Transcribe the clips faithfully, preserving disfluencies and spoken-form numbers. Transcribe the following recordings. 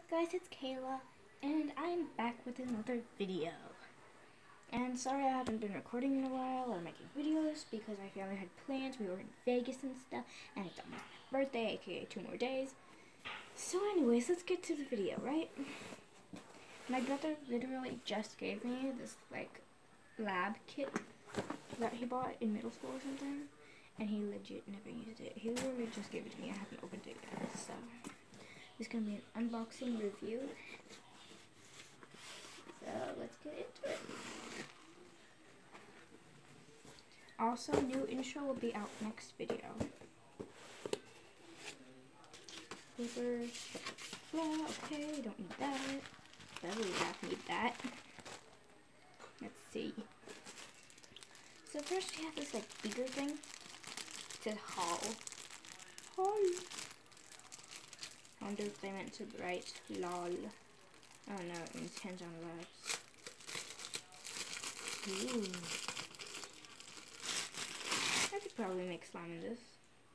guys, it's Kayla, and I'm back with another video. And sorry I haven't been recording in a while or making videos because my family had plans. We were in Vegas and stuff, and it's almost my birthday, aka two more days. So anyways, let's get to the video, right? My brother literally just gave me this, like, lab kit that he bought in middle school or something, and he legit never used it. He literally just gave it to me. I haven't opened it yet, so it's gonna be an unboxing review. So let's get into it. Also, new intro will be out next video. Papers. Yeah, okay, don't need that. Belly wrap, need that. Let's see. So first we have this like beaker thing. It says Hall. Hall. I wonder if they meant to write lol. Oh no, it means hands on labs. Ooh. I could probably make slime in this.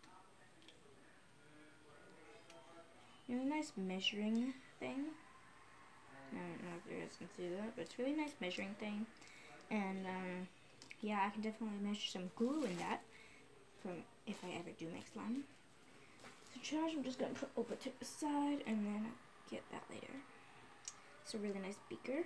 Really nice measuring thing. I don't know if you guys can see that, but it's a really nice measuring thing. And um, yeah, I can definitely measure some glue in that from if I ever do make slime. So trash, I'm just gonna put over to the side and then get that later. It's a really nice beaker.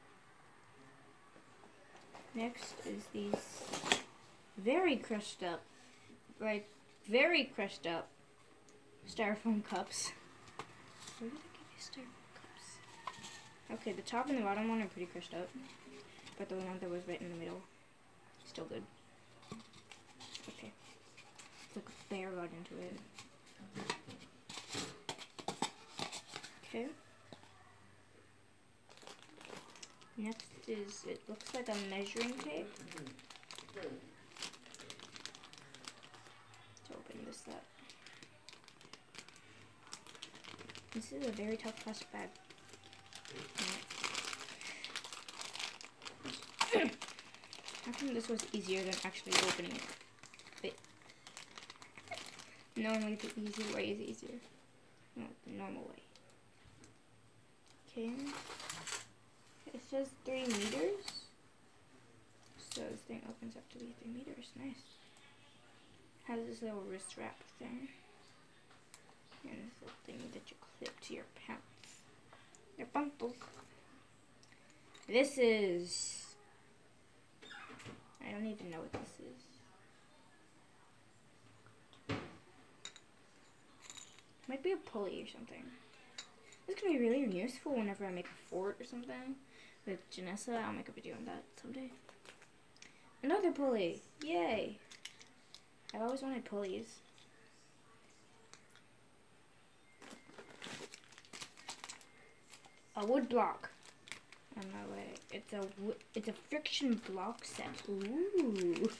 Next is these very crushed up, like very crushed up styrofoam cups. Where did I get these styrofoam cups? Okay, the top and the bottom one are pretty crushed up, but the one that was right in the middle, still good. Okay, it's like a bear got into it. Okay. Next is, it looks like a measuring tape. Let's open this up. This is a very tough plastic bag. How come this was easier than actually opening it? But normally the easy way is easier. No, the normal way. Okay. It says three meters. So this thing opens up to be three meters. Nice. Has this little wrist wrap thing. And this little thing that you clip to your pants. Your pants. This is... I don't even know what this is. Might be a pulley or something. This is going to be really useful whenever I make a fort or something. With Janessa, I'll make a video on that someday. Another pulley! Yay! I've always wanted pulleys. A wood block. Oh no, wait. It's a it's a friction block set. Ooh.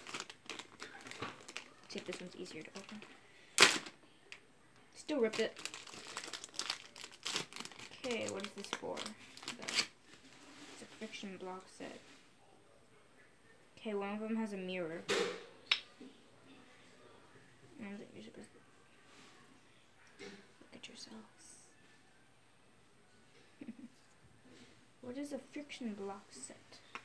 See if this one's easier to open. Still ripped it. Okay, what is this for? It's a friction block set. Okay, one of them has a mirror. And you're supposed to look at yourselves. What is a friction block set?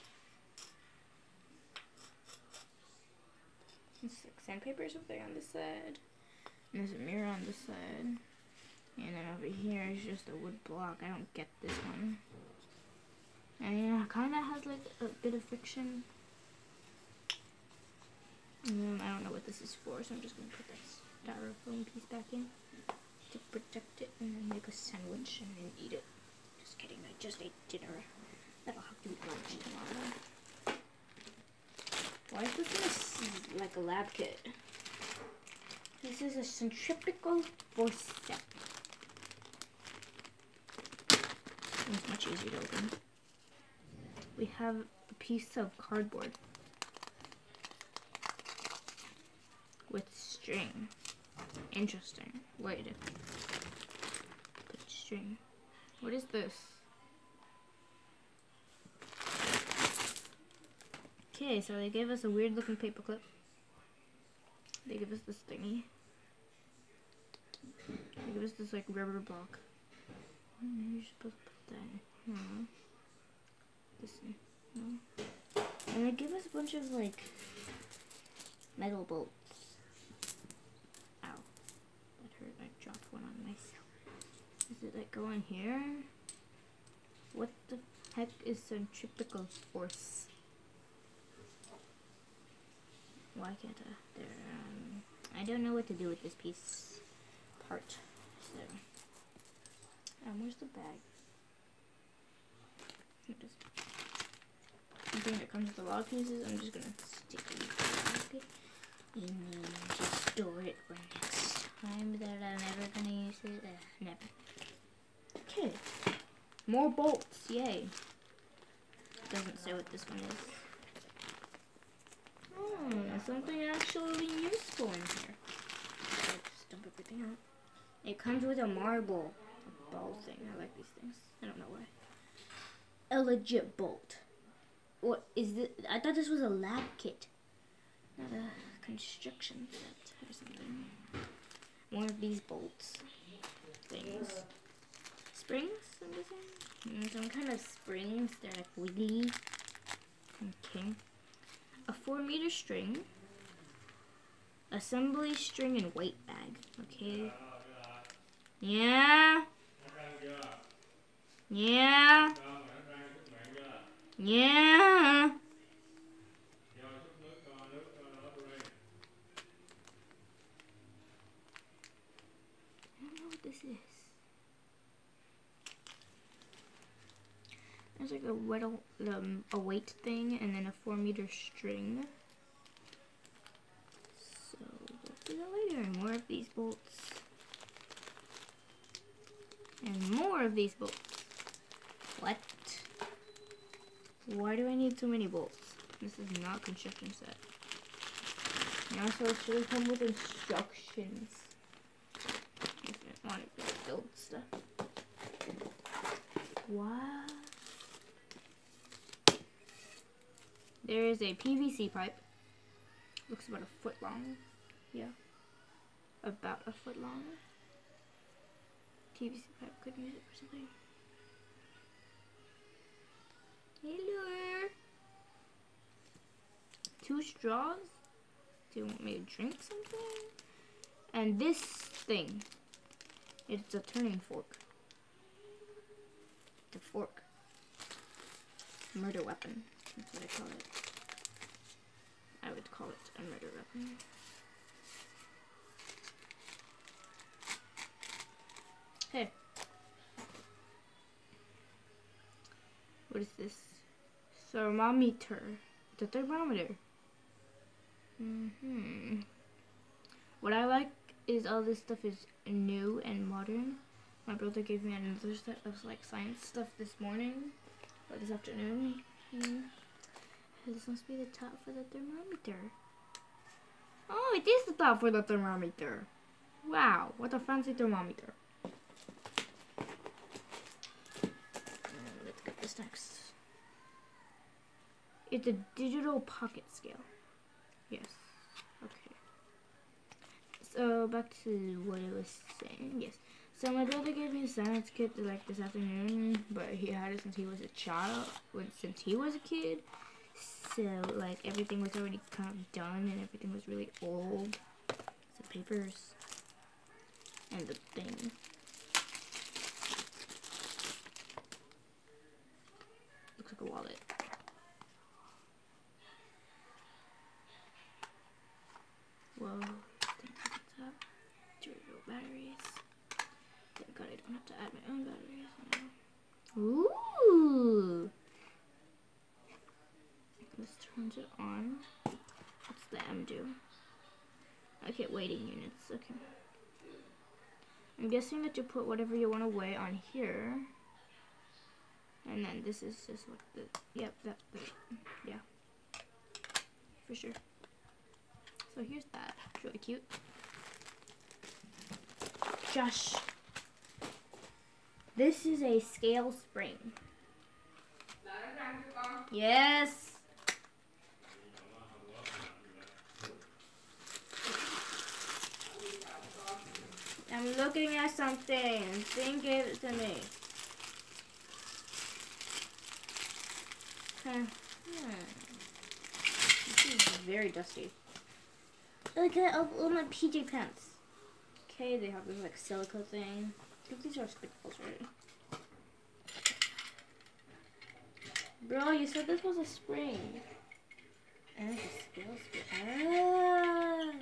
It's like sandpaper or something on this side. And there's a mirror on this side. And then over here is just a wood block. I don't get this one. And yeah, it kind of has like a bit of friction. And I don't know what this is for, so I'm just going to put this styrofoam piece back in to protect it and then make a sandwich and then eat it. Just kidding, I just ate dinner. That'll have to eat lunch tomorrow. Why is this in a, like a lab kit? This is a centrifugal force set. It's much easier to open. We have a piece of cardboard with string. Interesting. Wait. Put string. What is this? Okay, so they gave us a weird looking paper clip. They give us this thingy. They give us this like rubber block. When you're supposed to put that in? No. Listen. No. And they give us a bunch of like metal bolts. Ow. That hurt. I dropped one on myself. Does it like go in here? What the heck is centripetal force? Why can't I? There. Um, I don't know what to do with this piece part. So, um, where's the bag? Just something that comes with a lot of pieces. I'm just gonna stick it in it, and then just store it for next time that I'm never gonna use it. Uh, never. Okay, more bolts. Yay! Doesn't say what this one is. Oh, something actually useful in here. I'll just dump everything out. It comes with a marble, a ball thing. I like these things. I don't know why. A legit bolt. What is this? I thought this was a lab kit, not a construction set or something. One of these bolts things. Springs, I'm guessing? Mm, some kind of springs. They're like wiggly. Okay. A four meter string. Assembly string and weight bag. Okay. Yeah. Yeah. Yeah. I don't know what this is. There's like a whittle, um, a weight thing, and then a four meter string. So we'll do that later. More of these bolts, and more of these bolts. What? Why do I need so many bolts? This is not construction set. And also, it should have come with instructions. If I wanted to build stuff. What? There is a P V C pipe. Looks about a foot long. Yeah. About a foot long. P V C pipe. Could use it for something. Hello. Two straws. Do you want me to drink something? And this thing. It's a turning fork. It's a fork. Murder weapon. That's what I call it. I would call it a murder weapon. Hey. What is this? Thermometer. It's a thermometer. Mm-hmm. What I like is all this stuff is new and modern. My brother gave me another set of like science stuff this morning. Or this afternoon. Mm. This must be the top for the thermometer. Oh, it is the top for the thermometer. Wow, what a fancy thermometer. And let's get this next. It's a digital pocket scale. Yes. Okay. So back to what I was saying. Yes. So my brother gave me a science kit like this afternoon, but he had it since he was a child, since he was a kid. So like everything was already kind of done and everything was really old. So papers and the thing. Looks like a wallet. Whoa. Durable batteries. Thank God I don't have to add my own batteries now. Ooh. This turns it on. What's the M do? Okay, weighting units. Okay. I'm guessing that you put whatever you want to weigh on here. And then this is just what the, yep, that, that, yeah. For sure. So here's that. It's really cute. Josh. This is a scale spring. Yes. I'm looking at something. Thing gave it to me. Huh. Hmm. This is very dusty. Look at all my P J pants. Okay, they have this like silica thing. I think these are spitballs, right? Bro, you said this was a spring. And it's a scale spring. Ah.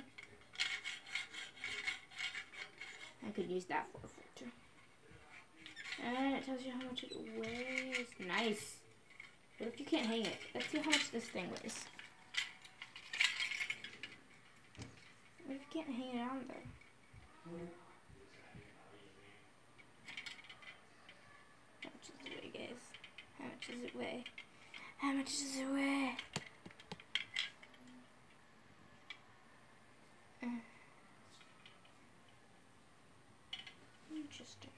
I could use that for a filter. And it tells you how much it weighs. Nice. What if you can't hang it? Let's see how much this thing weighs. What if you can't hang it on there? How much does it weigh, guys? How much does it weigh? How much does it weigh? Uh. Interesting.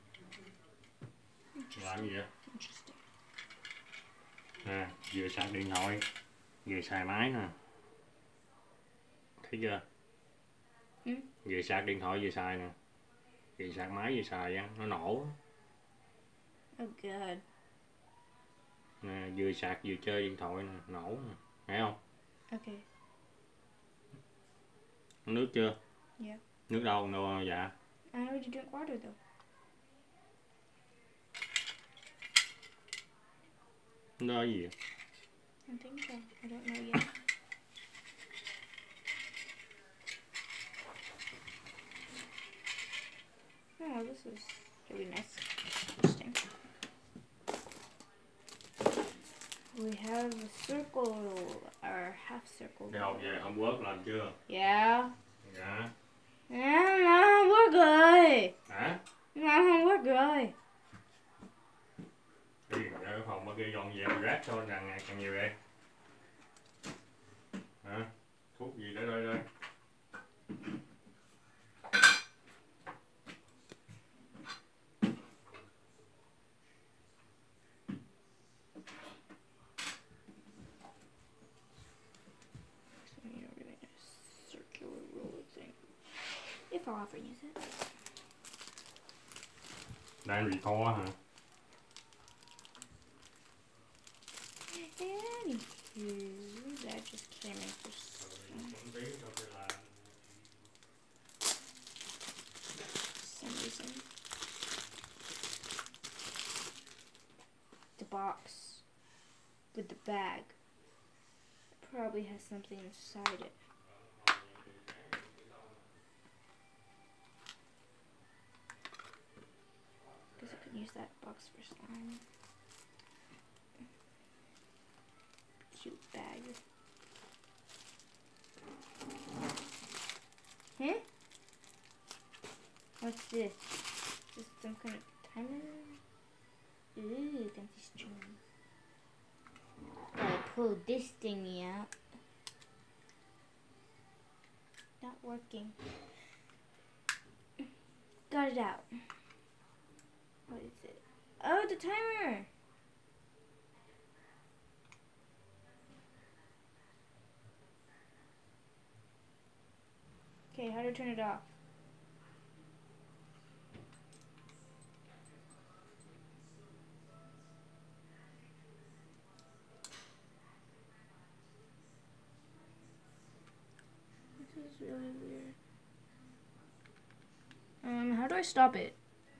Làm gì vậy? Interesting. Nè, vừa sạc điện thoại, vừa xài máy nè. Thấy chưa? Ừ? Vừa sạc điện thoại vừa xài nè. Vừa sạc máy vừa xài á, nó nổ. Oh god. Nè, vừa sạc vừa chơi điện thoại nè, nổ nè. Thấy không? Okay. Nước chưa? Yeah. Nước đâu? Đâu dạ? I already drink water though. Đó là gì vậy? I think so. I don't know yet. Oh, this is really nice. Interesting. We have a circle, or half circle. Cái hộp về hôm quất làm chưa? Yeah. Dạ. Yeah, no, we're good. Hả? No, we're good. Đi ra phòng bên kia dọn dẹp rác cho càng ngày càng nhiều vậy. Hả? Thuốc gì để đây đây? Circular roller thing. If I'll ever use it. Đang bị kho hả? Anywho, that just came in for some reason. The box with the bag probably has something inside it. Guess I could use that box for slime. Cute bag. Huh? What's this? Just some kind of timer? Ooh, fancy string. Gotta pull this thingy out. Not working. Got it out. What is it? Oh, the timer! Okay, how do I turn it off? This is really weird. Um, how do I stop it?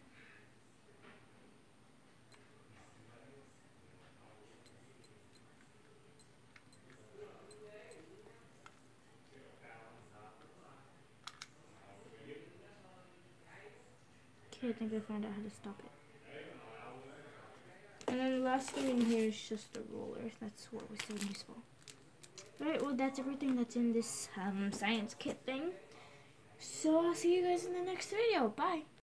Okay, I think I found out how to stop it. And then the last thing in here is just the roller. That's what was so useful. Alright, well that's everything that's in this um, science kit thing. So I'll see you guys in the next video. Bye.